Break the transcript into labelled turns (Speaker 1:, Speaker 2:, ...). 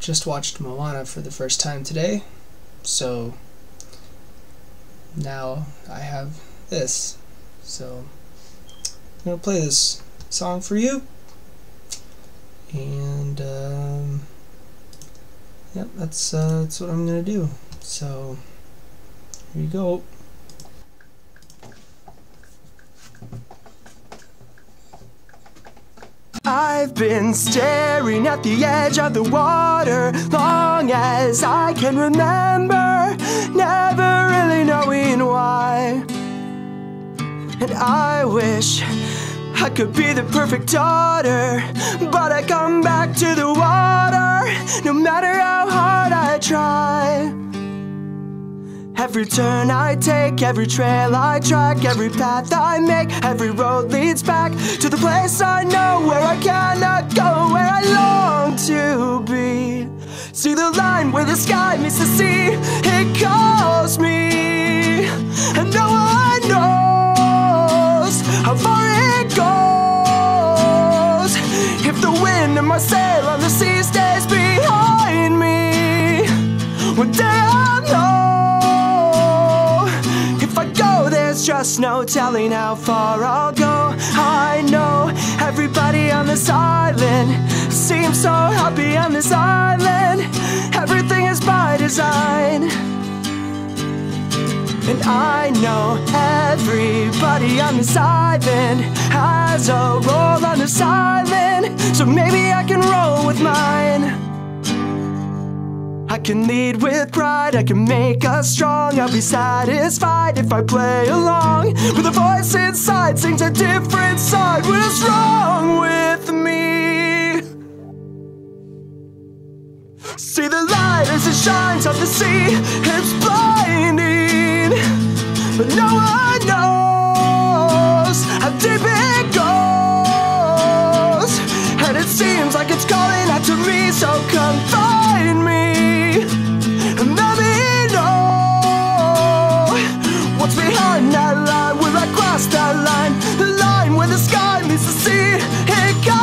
Speaker 1: just watched Moana for the first time today, so now I have this. So I'm gonna play this song for you, and yep, that's what I'm gonna do. So here you go.
Speaker 2: I've been staring at the edge of the water long as I can remember, never really knowing why. And I wish I could be the perfect daughter, but I come back to the water no matter how hard I try. Every turn I take, every trail I track, every path I make, every road leads back to the place I know, where I cannot go, where I long to be. See the line where the sky meets the sea, it calls me, and no one knows how far it goes. If the wind and my sail on the sea stays behind me, one day I'll know. There's just no telling how far I'll go. I know everybody on this island seems so happy on this island. Everything is by design. And I know everybody on this island has a role on this island, so maybe I can roll with mine. I can lead with pride, I can make us strong. I'll be satisfied if I play along, but the voice inside sings a different song. What's wrong with me? See the light as it shines on the sea, it's blinding, but no one knows how deep it goes. And it seems like it's calling out to me, so come find me. And let me know what's behind that line, will I cross that line? The line where the sky meets the sea, it